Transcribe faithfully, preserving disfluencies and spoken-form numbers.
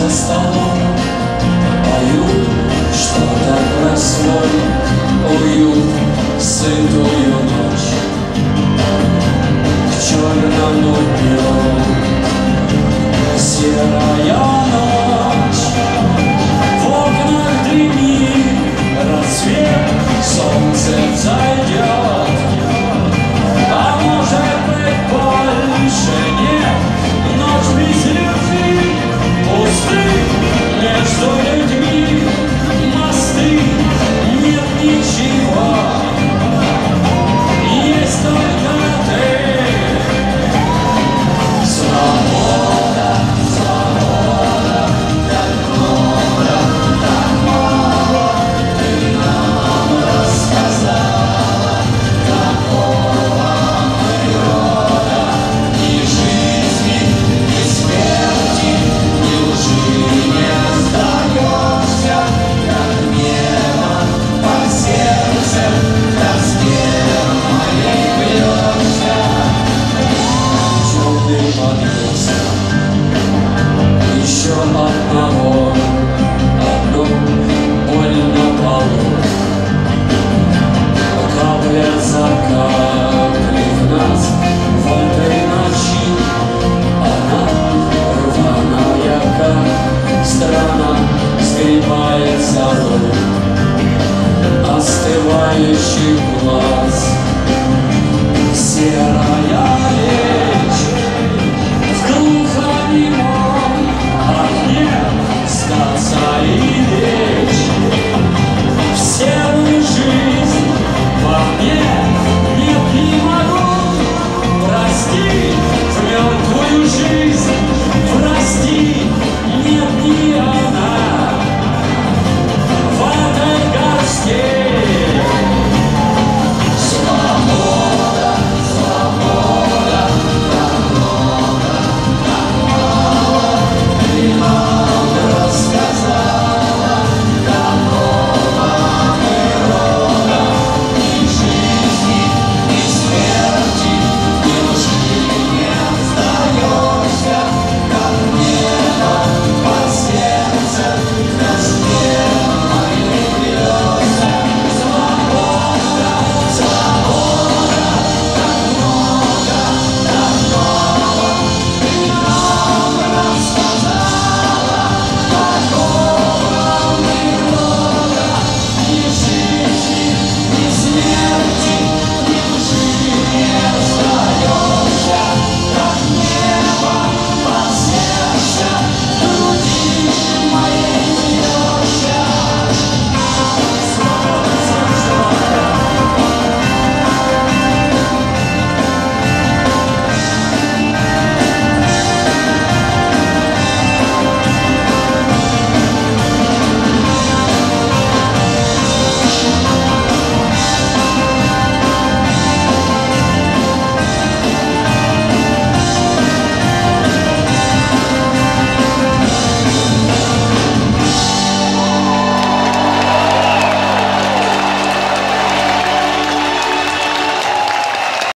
за столом поют что-то про свой уют, сытую ночь к черному перу. Серая ночь, в окнах дымит рассвет, солнце взойдет, а может быть больше нет. Ночь без любви, пустых между людьми мосты, нет ничего, есть только ты. Свобода, свобода, так много, так мало ты нам рассказала. Такого природа ни жизни, ни смерти, неужели не сдаешься, как небо под сердцем в тоске моей бьешься? Темный подвес еще одного